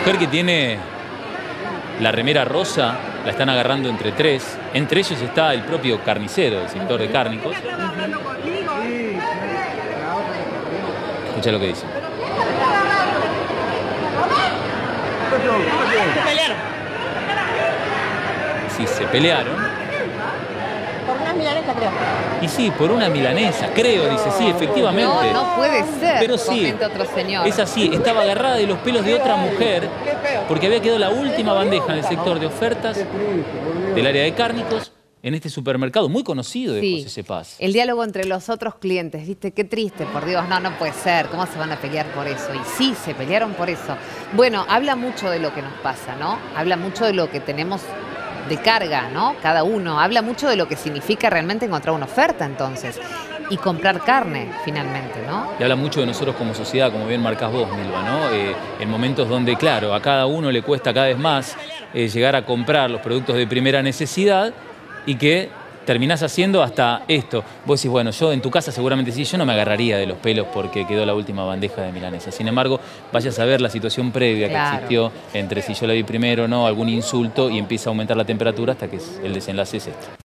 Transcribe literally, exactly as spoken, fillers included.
mujer que tiene la remera rosa la están agarrando entre tres. Entre ellos está el propio carnicero, el sector de cárnicos. Escucha lo que dice. Se pelearon. Sí, se pelearon. Por una milanesa, creo. Y sí, por una milanesa, creo, dice, sí, efectivamente. No, no puede ser, Pero sí, comenta otro señor. es así, estaba agarrada de los pelos de otra mujer porque había quedado la última bandeja en el sector de ofertas del área de cárnicos en este supermercado muy conocido de Sí. José Cepaz. El diálogo entre los otros clientes, ¿viste? Qué triste, por Dios, no, no puede ser. ¿Cómo se van a pelear por eso? Y sí, se pelearon por eso. Bueno, habla mucho de lo que nos pasa, ¿no? Habla mucho de lo que tenemos de carga, ¿no? Cada uno. Habla mucho de lo que significa realmente encontrar una oferta, entonces. Y comprar carne, finalmente, ¿no? Y habla mucho de nosotros como sociedad, como bien marcás vos, Milva, ¿no? Eh, en momentos donde, claro, a cada uno le cuesta cada vez más eh, llegar a comprar los productos de primera necesidad y que terminás haciendo hasta esto. Vos decís, bueno, yo en tu casa seguramente sí, yo no me agarraría de los pelos porque quedó la última bandeja de milanesa. Sin embargo, vayas a ver la situación previa Claro. que existió entre si yo la vi primero o no, algún insulto y empieza a aumentar la temperatura hasta que el desenlace es este.